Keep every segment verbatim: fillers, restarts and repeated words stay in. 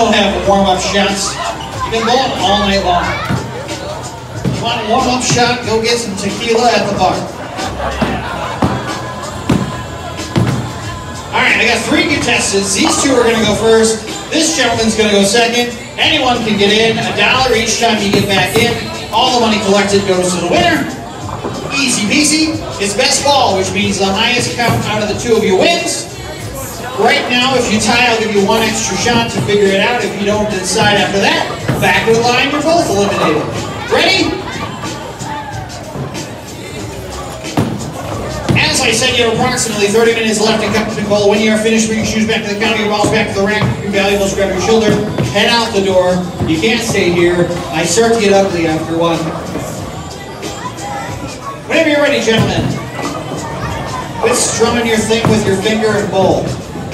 don't have warm-up shots. You can go on all night long. You want a warm-up shot? Go get some tequila at the bar. All right, I got three contestants. These two are going to go first. This gentleman's going to go second. Anyone can get in. A dollar each time you get back in. All the money collected goes to the winner. Easy peasy. It's best ball, which means the highest count out of the two of you wins. Right now, if you tie, I'll give you one extra shot to figure it out. If you don't decide after that, back of the line, you're both eliminated. Ready? As I said, you have approximately thirty minutes left in Cup Nicole. When you are finished, bring your shoes back to the counter, your balls back to the rack, your valuables, grab your shoulder, head out the door. You can't stay here. I start to get ugly after one. Whenever you're ready, gentlemen. Quit strumming your thing with your finger and bowl.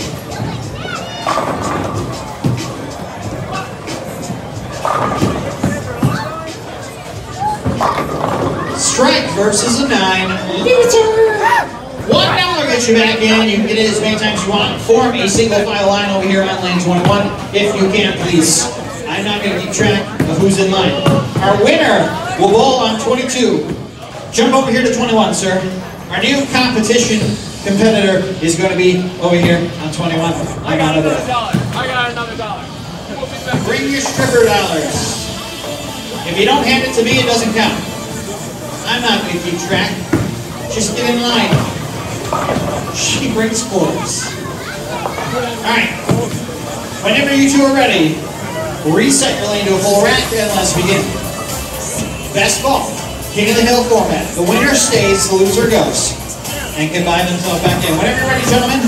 Strike versus a nine. Loser! One dollar gets you back in. You can get it as many times as you want. Form a single file line over here on lane twenty-one. If you can, please. I'm not going to keep track of who's in line. Our winner will bowl on twenty-two. Jump over here to twenty-one, sir. Our new competition competitor is going to be over here on twenty-one. I got another dollar. I got another dollar. Bring your stripper dollars. If you don't hand it to me, it doesn't count. I'm not going to keep track. Just get in line. She brings quarters. Alright. Whenever you two are ready, reset your lane to a full rack and let's begin. Best ball. King of the Hill format. The winner stays, the loser goes. And can buy themselves back in. Whenever you're ready, gentlemen.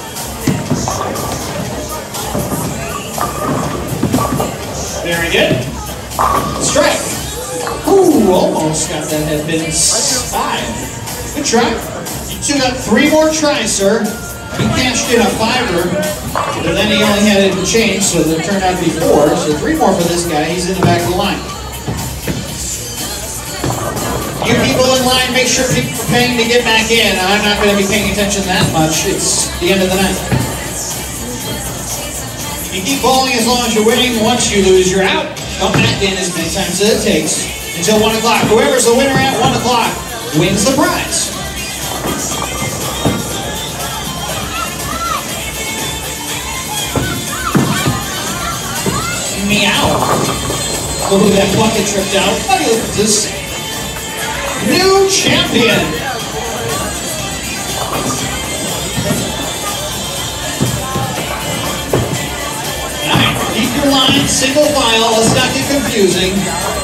Very good. Strike. Ooh, almost got that head pin inside. Good try. You two got three more tries, sir. He cashed in a fiver, but then he only had it to change, so it turned out to be four. So three more for this guy. He's in the back of the line. You people in line, make sure people are paying to get back in. I'm not going to be paying attention that much. It's the end of the night. You keep bowling as long as you're winning. Once you lose, you're out. Come back in as many times as it takes until one o'clock. Whoever's the winner at one o'clock wins the prize. Meow. Oh, that bucket tripped out. Look at this. New champion. Alright, keep your line single file. Let's not get confusing.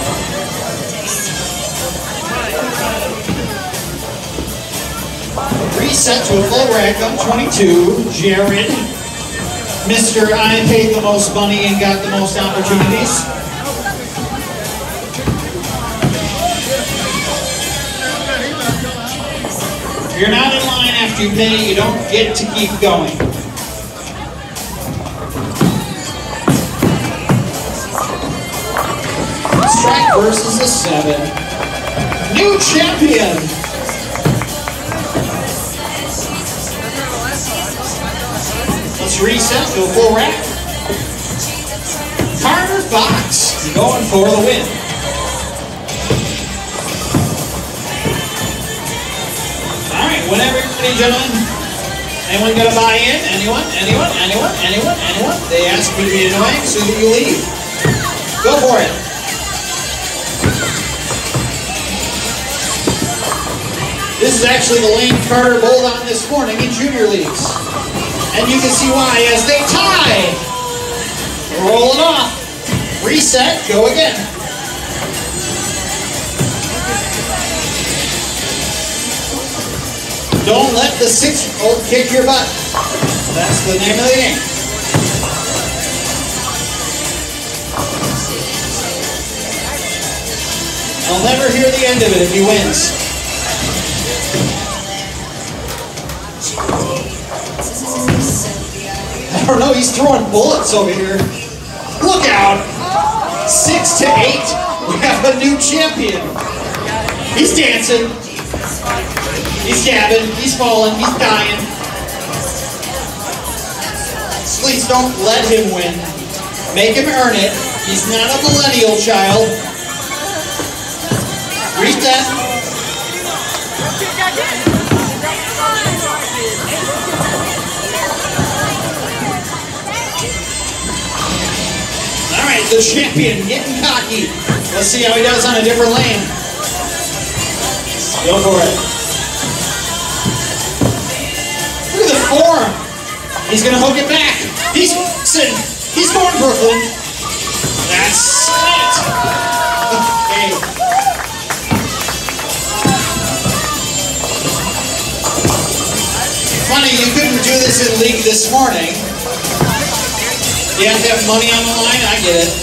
Reset to a full rack on twenty-two. Jared. Mister I paid the most money and got the most opportunities. If you're not in line after you pay, you don't get to keep going. Strike versus a seven. New champion. Let's reset to a full rack. Carter Fox going for the win. Whenever you're ready, gentlemen. Anyone got to buy in? Anyone? Anyone? Anyone? Anyone? Anyone? They ask me to be annoying so that you leave. Go for it. This is actually the lane Carter bowled on this morning in junior leagues. And you can see why as they tie. Roll it off. Reset. Go again. Don't let the six-year-old kick your butt. That's the name of the game. I'll never hear the end of it if he wins. I don't know, he's throwing bullets over here. Look out! Six to eight, we have a new champion. He's dancing. He's jabbing, he's falling, he's dying. Please don't let him win. Make him earn it. He's not a millennial child. Reset. All right, the champion getting cocky. Let's see how he does on a different lane. Go for it. Look at the form. He's gonna hook it back. He's he's going Brooklyn. That's it. Okay. Funny, you couldn't do this in league this morning. You have to have money on the line. I get it.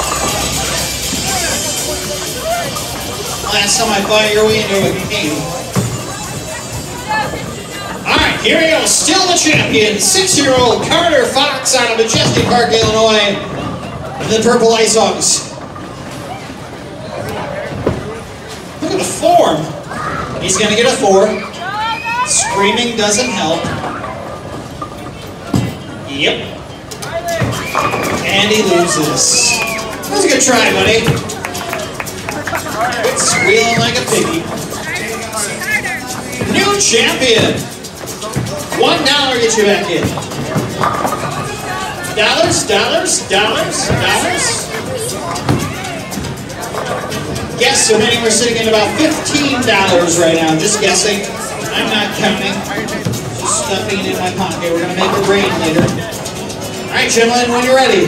Last time I fought your way into a game. Alright, here we go. Still the champion. Six-year-old Carter Fox out of Majestic Park, Illinois. The Purple Ice Hogs. Look at the form. He's going to get a four. Screaming doesn't help. Yep. And he loses. That was a good try, buddy. Quit squealing like a piggy. New champion. One dollar gets you back in. Dollars, dollars, dollars, dollars. Guess so many we're sitting at about fifteen dollars right now. Just guessing. I'm not counting. Just stuffing it in my pocket. We're gonna make it rain later. All right, gentlemen, when you're ready.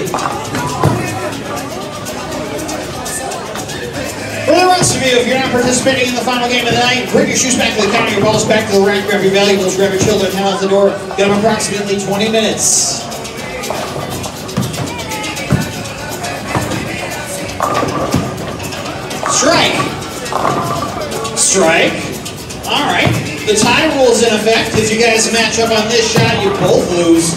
For the rest of you, if you're not participating in the final game of the night, bring your shoes back to the counter, your balls back to the rack, grab your valuables, grab your children, head out the door. Give them approximately twenty minutes. Strike. Strike. All right. The tie rule is in effect. If you guys match up on this shot, you both lose.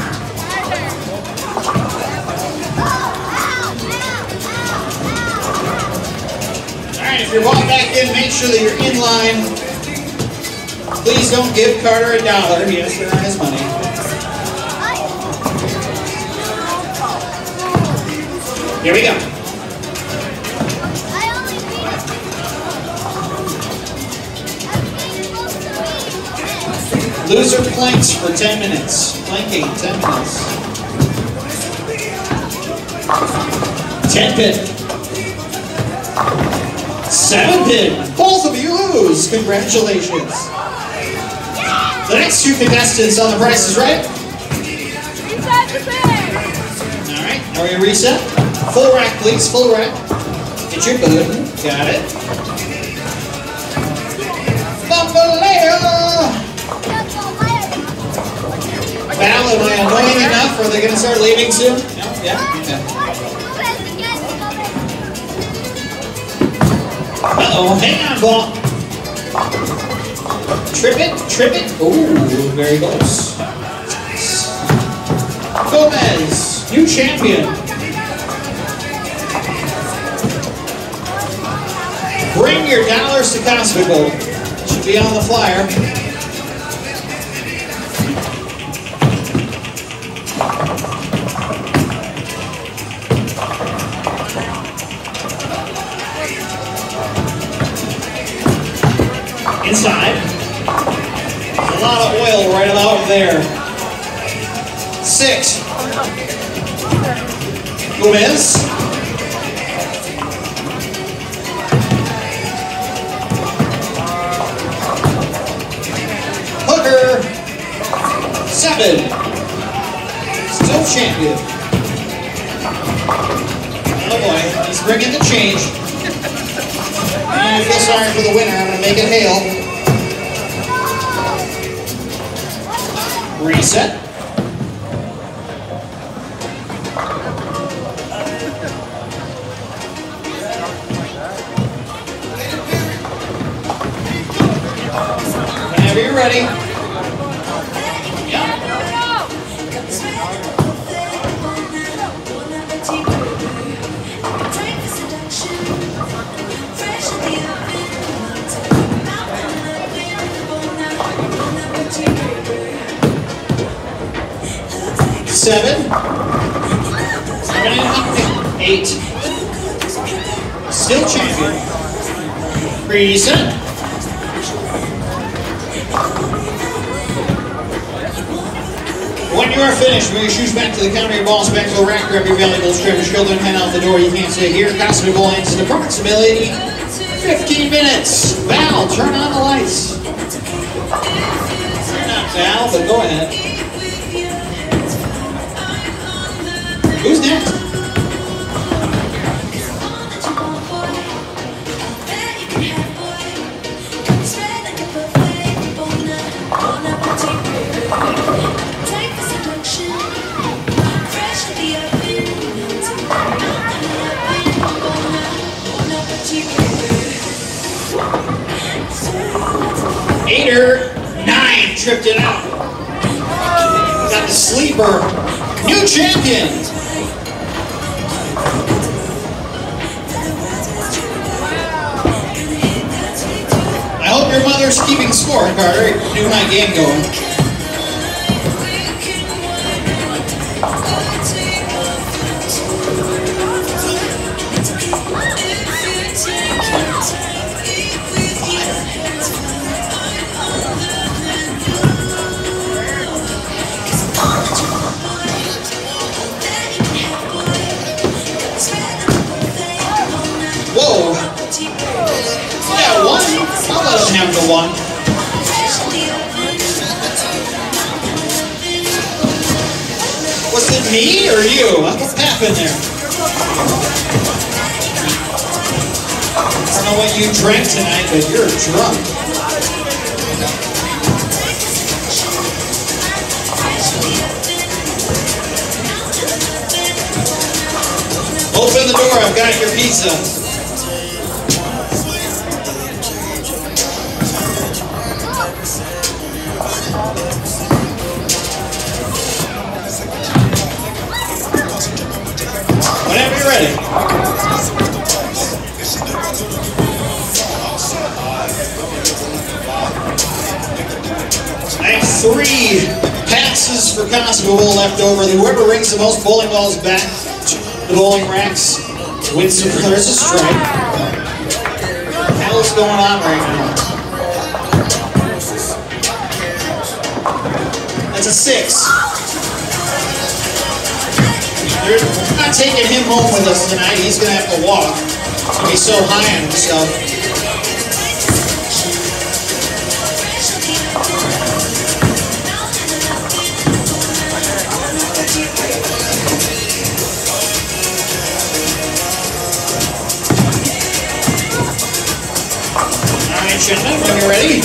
If you're walking back in, make sure that you're in line. Please don't give Carter a dollar. He has to earn his money. Here we go. Loser planks for ten minutes. Planking, ten minutes. ten pin. Seven pin. Both of you lose. Congratulations. The next two contestants on The Price is Right. All right. Are we reset? Full rack, please. Full rack. Get your button. Got it. Bambaleo. Val, am I annoying enough? Are they going to start leaving soon? No? Yeah? Okay. Uh-oh, hang on, ball. Trip it, trip it. Ooh, very close. Gomez, new champion. Bring your dollars to Costco. Should be on the flyer. Inside. There's a lot of oil right about there. Six. Gomez. Hooker. Seven. Still champion. Oh boy, he's bringing the change. I feel sorry for the winner. I'm going to make it hail. Reset. Whenever you're ready. Yep. Seven. Seven and eight. Still champion. Reset. When you are finished, bring your shoes back to the counter, your balls back to the rack, grab your valuables, grab your children, head out the door. You can't stay here. Cosmic Bowl ends in approximately fifteen minutes. Val, turn on the lights. You're not Val, but go ahead. Who's next? Eighter, nine, tripped it out. Got the sleeper, new champion. I hope your mother's keeping score, Carter. Knew my game going. Whoa! Yeah, one. I'll let him have the one. Was it me or you? What happened there? I don't know what you drank tonight, but you're drunk. Open the door, I've got your pizza. Whenever you're ready. I have three passes for Cosmic Bowl left over. Whoever rings the most bowling balls back to the bowling racks wins the there's a strike. Hell's going on right now. That's a six. We're not taking him home with us tonight. He's going to have to walk. He's so high on himself. All right, gentlemen, when you're ready.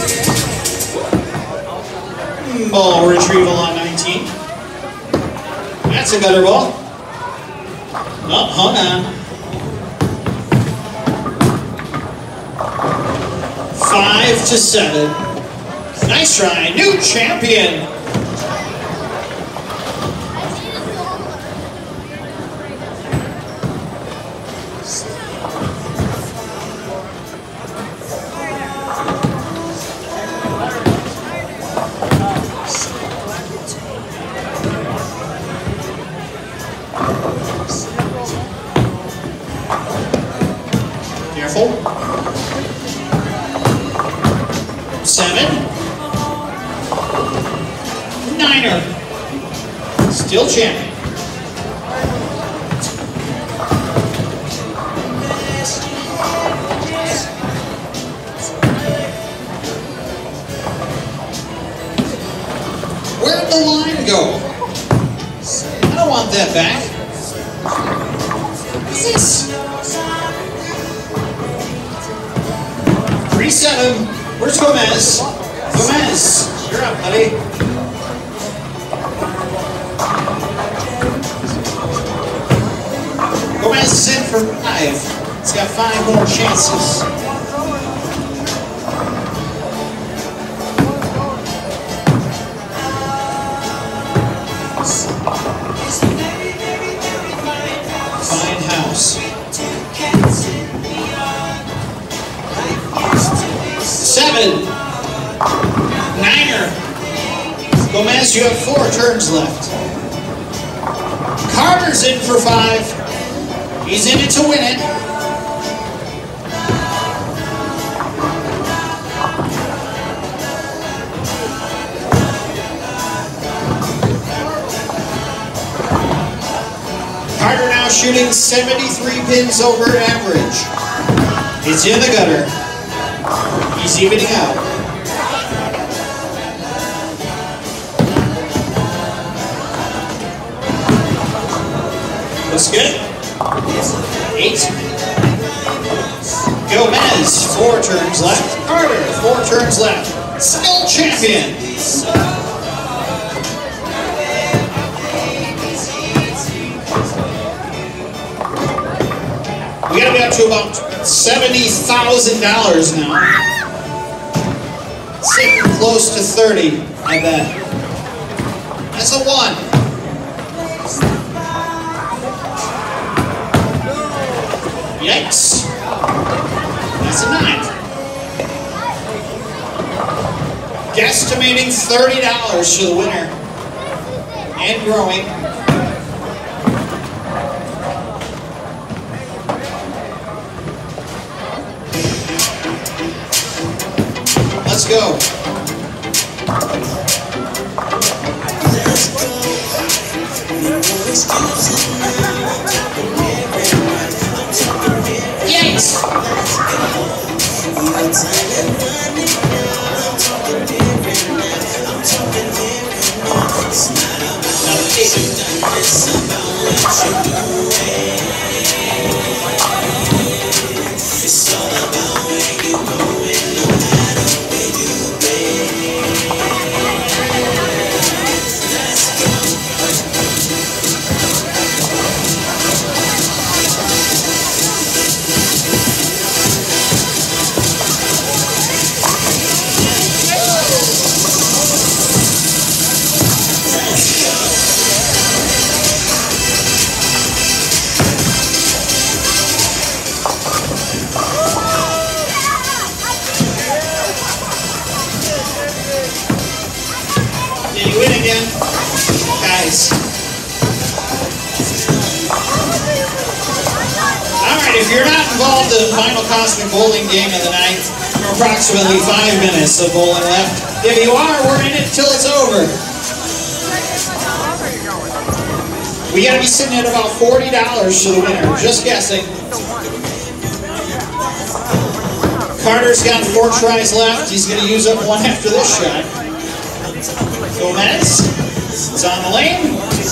Ball retrieval on nineteen. That's a gutter ball. Oh, hung on. Five to seven. Nice try. New champion. Careful. Seven. Niner. Still champion. Where'd the line go? I don't want that back. What's this? three seven. Where's Gomez? Gomez, you're up, buddy. Gomez is in for five. He's got five more chances. Fine house. Seven. Niner. Gomez, you have four turns left. Carter's in for five. He's in it to win it. Carter now shooting seventy-three pins over average. It's in the gutter. He's evening out. Looks good. Eight. Gomez, four turns left. Carter, four turns left. Still champion. We gotta be up to about seventy thousand dollars now. Sitting close to thirty, I bet. That's a one. Yikes. That's a nine. Guesstimating thirty dollars for the winner. And growing. Let's go. Yes. Did you win again? Guys. Alright, if you're not involved in the final Cosmic Bowling game of the night, for approximately five minutes of bowling left. If you are, we're in it till it's over. We gotta be sitting at about forty dollars for the winner, just guessing. Carter's got four tries left. He's gonna use up one after this shot. Gomez is on the lane.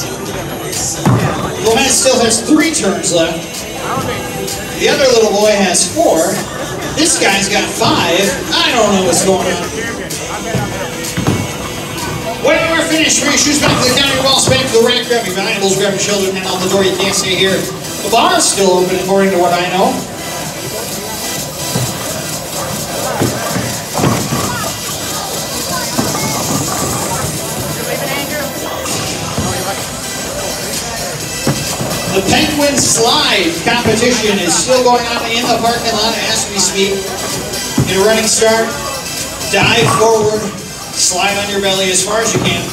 Gomez still has three turns left. The other little boy has four. This guy's got five. I don't know what's going on. When you are finished, bring your shoes back to the counter, your walls back to the rack, grab your valuables, grab your children, and out the door. You can't stay here. The bar is still open, according to what I know. The Penguin Slide competition is still going on in the parking lot as we speak. Get a running start, dive forward, slide on your belly as far as you can.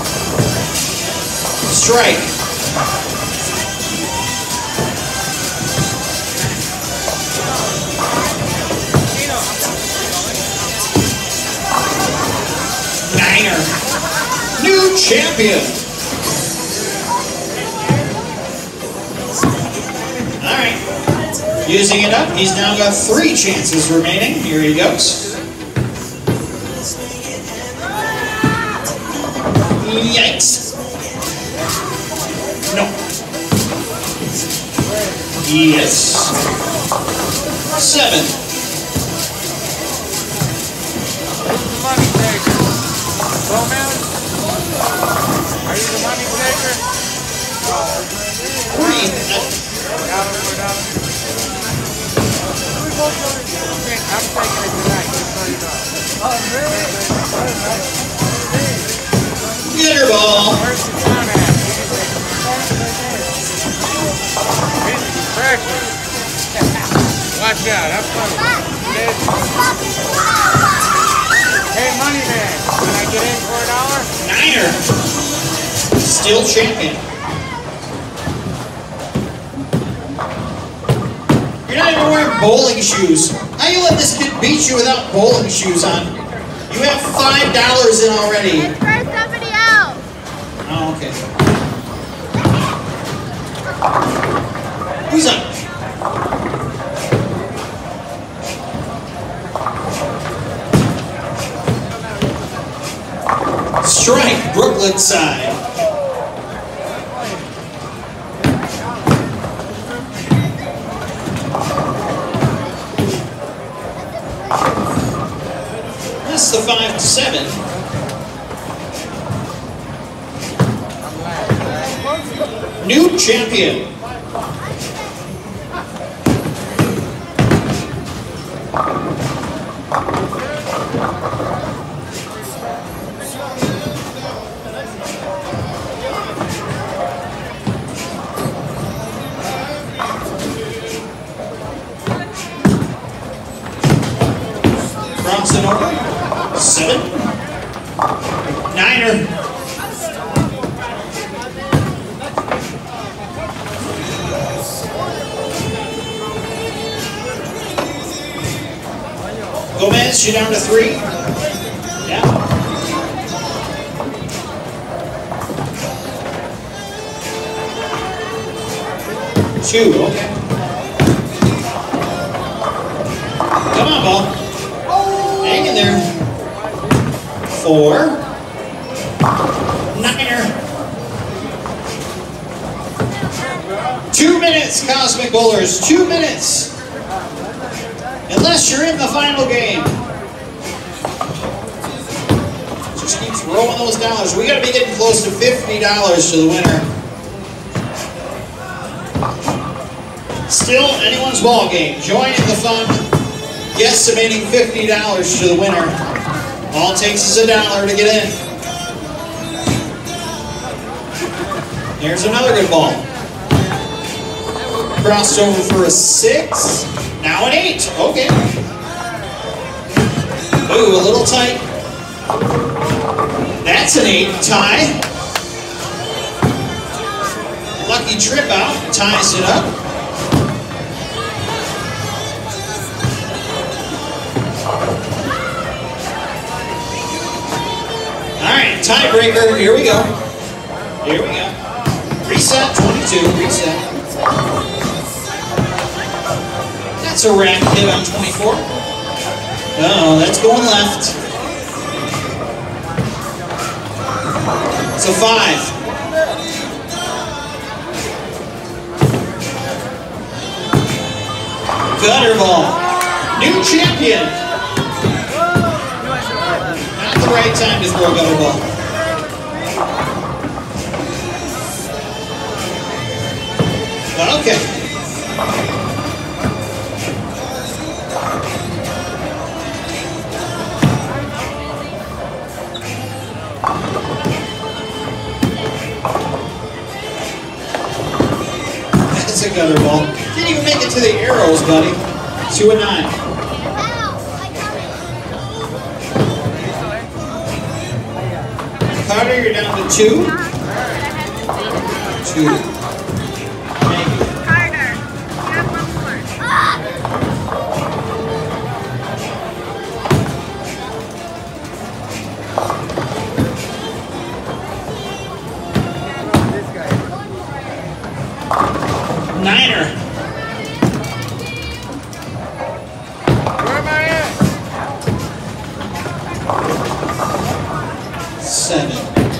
Strike. Niner. New champion. Alright, using it up, he's now got three chances remaining. Here he goes. Yikes. No. Yes. Seven. Who's the money taker? Gomez? Are you the money taker? Three. I'm taking it tonight, just so you know. Oh, really? Get her ball. Where's the town at? Pressure. Watch out, I'm funny. Hey, money man, can I get in for a dollar? Niner. Still champion. You're not even wearing bowling shoes. How you let this kid beat you without bowling shoes on? You have five dollars in already. Let's try somebody else. Oh, okay. Who's up? Strike, Brooklyn side. That's the five to seven. New champion. Crossing over. Seven. Niner. Gomez, you're down to three. Yeah. Two, okay. Come on, ball. Hang in there. Four. Niner. Two minutes, Cosmic Bowlers. Two minutes. Unless you're in the final game. Just keep throwing those dollars. We got to be getting close to fifty dollars to the winner. Still anyone's ball game. Join in the fun. Guesstimating fifty dollars to the winner. All it takes is a dollar to get in. Here's another good ball. Crossed over for a six. Now an eight. Okay. Ooh, a little tight. That's an eight. Tie. Lucky trip out. Ties it up. All right, tiebreaker. Here we go. Here we go. Reset. twenty-two. Reset. That's a rack hit on twenty-four. Oh, that's going left. It's a five. Gutter ball. New champion. Not the right time to throw a gutter ball. Okay. That's a gutter ball. Didn't even make it to the arrows, buddy. Two and nine. Carter, you're down to two. Two. Thank you. Carter, you have one more. Niner. Where am I at? Seven.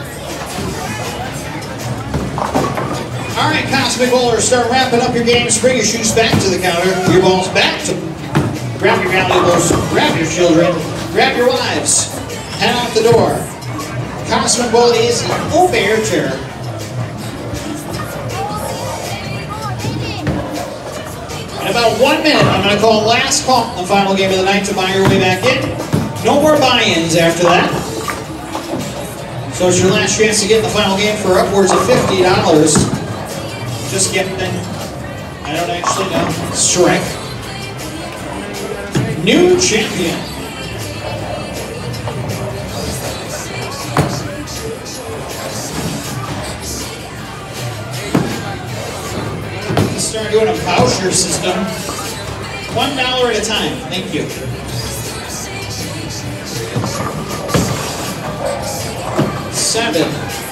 All right, Cosmic Bowlers, start wrapping up your games. Bring your shoes back to the counter. Your balls back to. Grab your valuables. Grab your children. Grab your wives. Head out the door. Cosmic Bowl is over air chair. In about one minute, I'm going to call last call, the final game of the night, to buy your way back in. No more buy-ins after that. So it's your last chance to get in the final game for upwards of fifty dollars. Just get them. I don't actually know. Strike. New champion. Start doing a voucher system. One dollar at a time. Thank you. Seven.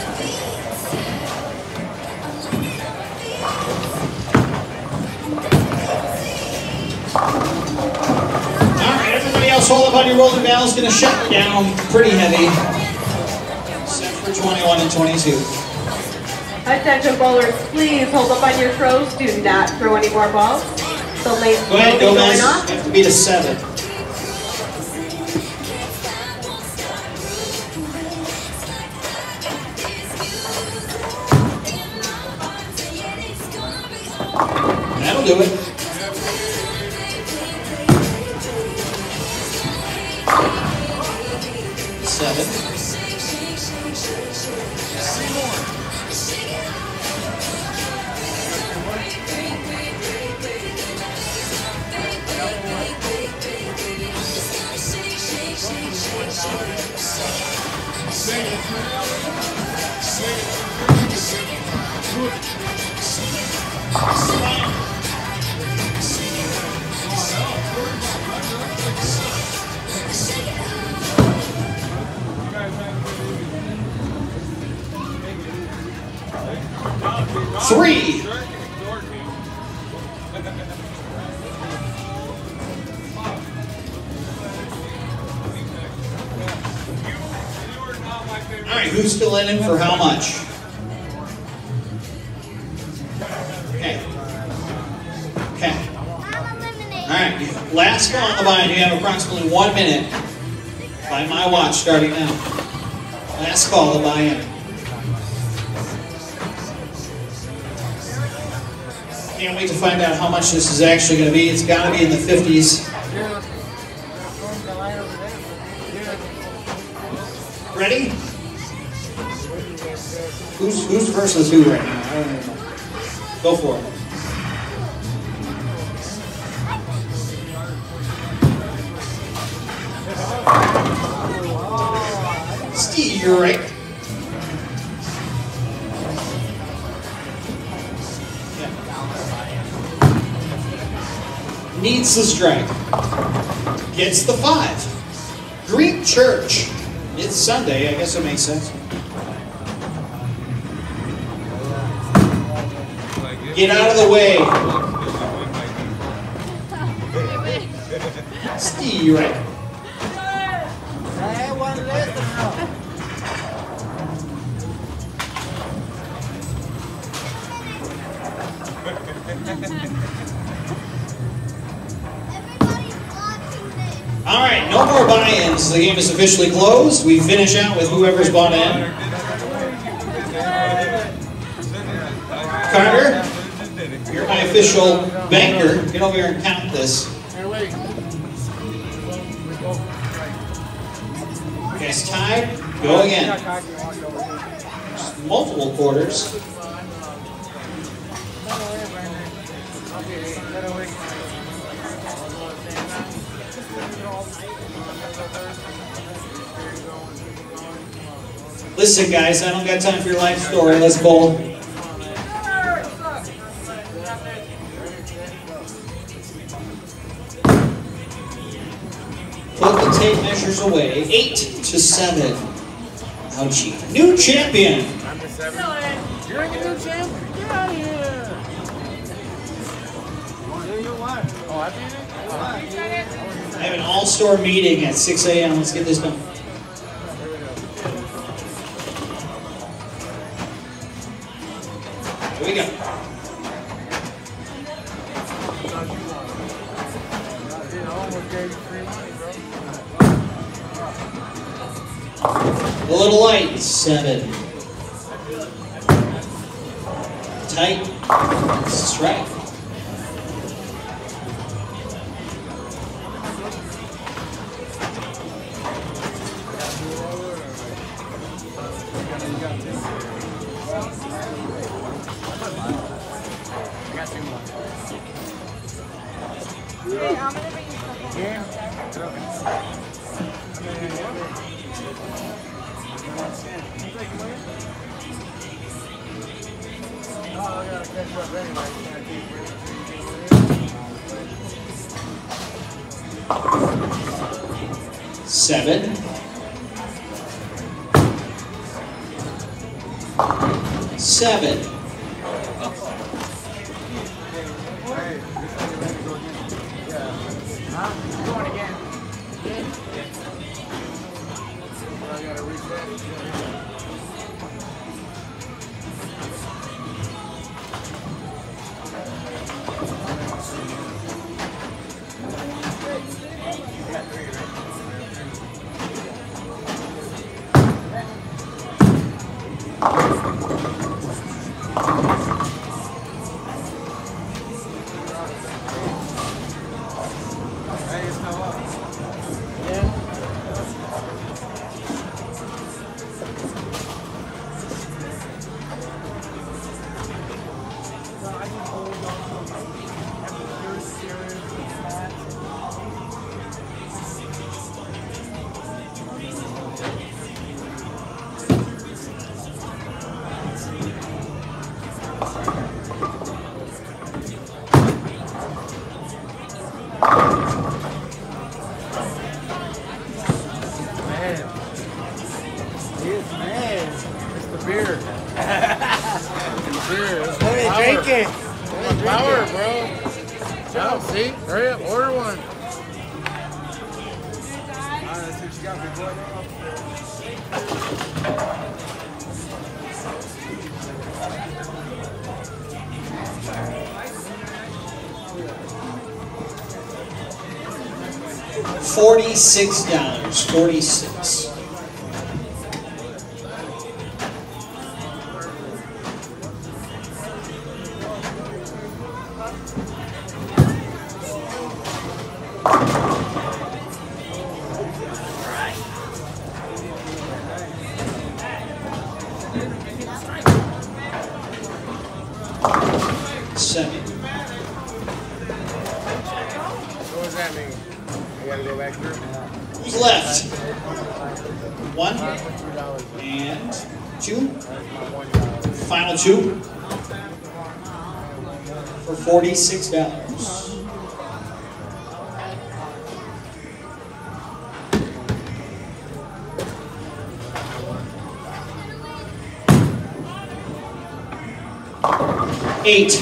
All right, everybody else, hold up on your rolling ball. It's going to shut down pretty heavy. Set for twenty-one and twenty-two. Attention bowlers, please hold up on your throws. Do not throw any more balls. The lane Go ahead, will be Gomez. going off. You have to beat a seven. That'll do it. Seven. Three. All right, who's still in it for how much? Okay. Okay. All right, last call on the line. You have approximately one minute by my watch starting now. Last call to buy in. Can't wait to find out how much this is actually going to be. It's got to be in the fifties. Ready? Who's who's versus who right now? I don't even know. Go for it. Steve, you're right. Needs the strike. Gets the five. Greek Church. It's Sunday, I guess it makes sense. Get out of the way. Steve, you're right. All right, no more buy-ins. The game is officially closed. We finish out with whoever's bought in. Carter, you're my official banker. Get over here and count this. Okay, it's tied. Go again. Multiple quarters. Listen, guys, I don't got time for your life story. Let's bowl. Put the tape measures away. Eight to seven. Ouchie. New champion. You're a new champ? Get out of here. Oh, I did it? I have an all-star meeting at six A M Let's get this done. Here we go. A little light, seven. Tight, strike. Hey, I'm gonna bring you something. Yeah. Seven. Seven. Going again. I gotta reset. Beer. Beer. Hey, drink it. Power, bro. Joe, see? Hurry up, order one. Alright, that's what you got me, boy. Forty-six dollars. Forty-six. Seven. What does that mean? I gotta go back through? Who's left? One and two. Final two for forty-six dollars. Eight.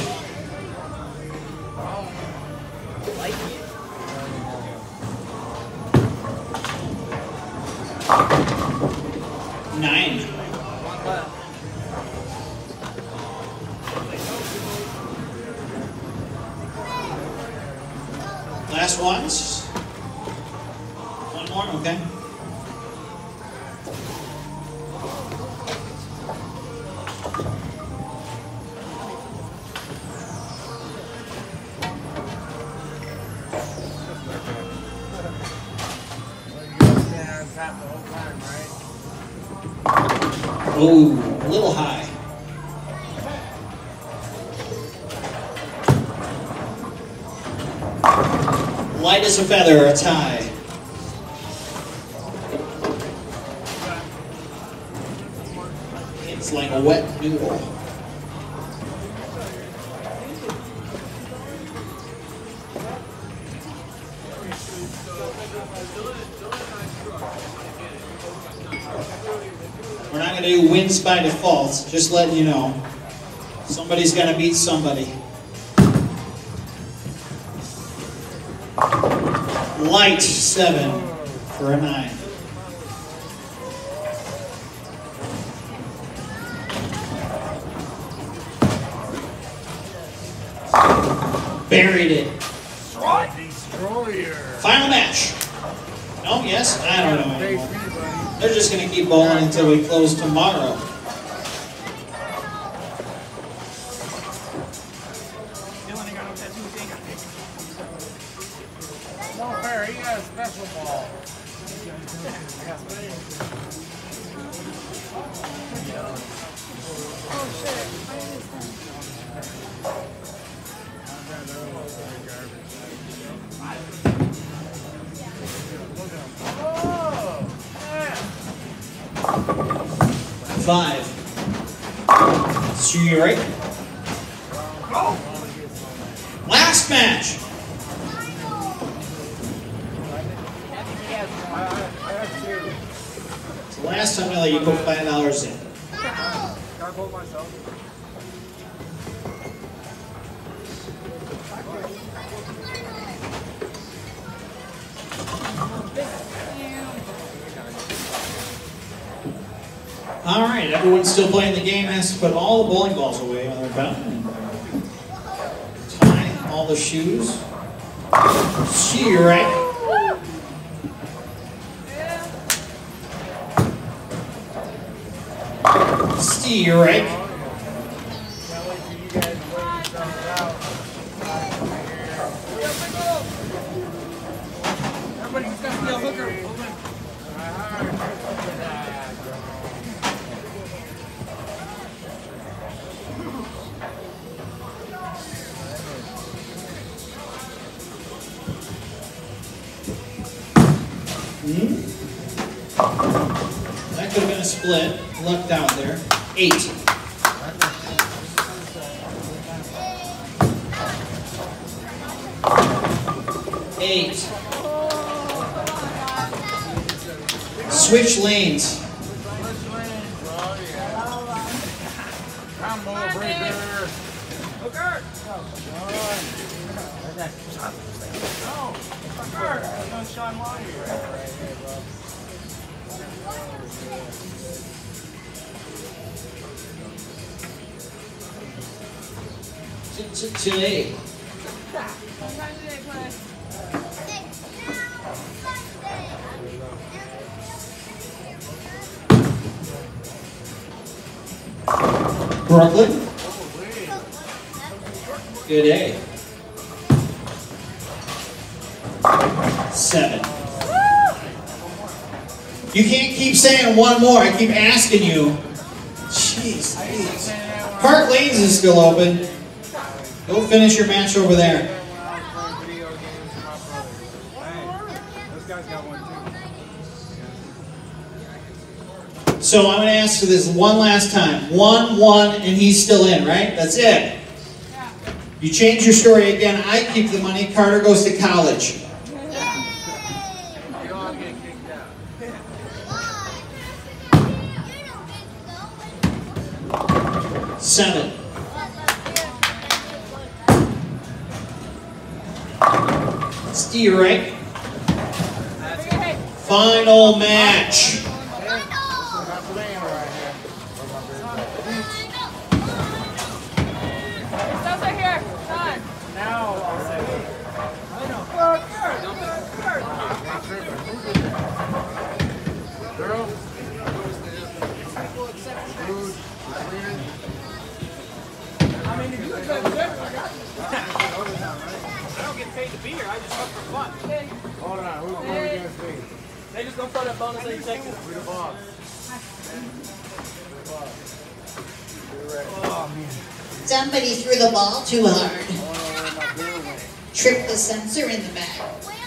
Nine. Last ones. One more, okay. Ooh, a little high. Light as a feather, a tie. It's like a wet noodle. We're not going to do wins by default, just letting you know. Somebody's going to beat somebody. Light, seven for a nine. Buried it. Destroyer. Final match. No, yes, I don't know anymore. They're just going to keep bowling until we close tomorrow. No fair, he got a special ball. Oh shit. Five. So you right? Last match. The last time I let you put five dollars in. Can I vote myself? All right, everyone still playing the game has to put all the bowling balls away on their belt. Tie all the shoes. Sheer right. Steer right. Everybody's got to be a hooker. Hmm? That could have been a split. Lucked out there. Eight. Eight. Switch lanes. Combo breaker. Hooker. No, hooker. That's not Sean Lonnie right here, bro. Today. What time do they play? Brooklyn. Good day. Seven. You can't keep saying one more. I keep asking you. Jeez. Jeez. Park Lanes is still open. Go finish your match over there. So I'm going to ask you this one last time. One, one, and he's still in, right? That's it. You change your story again. I keep the money. Carter goes to college. Seven. Steer right. Final match. Hold on, who's going against me? They just gonna throw that bonus in seconds. Who the boss? Oh, man. Somebody threw the ball too hard. Tripped the sensor in the back.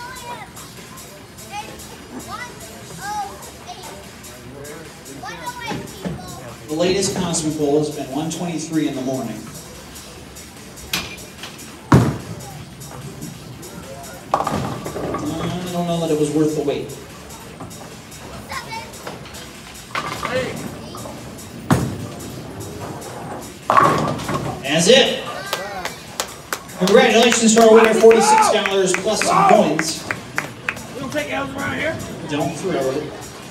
The latest Cosmic Bowl has been one twenty-three in the morning. I don't know that it was worth the wait. That's it. Congratulations to our winner, forty-six dollars plus some coins. We don't take L's around here. Don't throw it.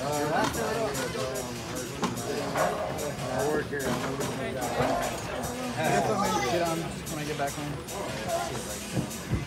I work here. When I get back home.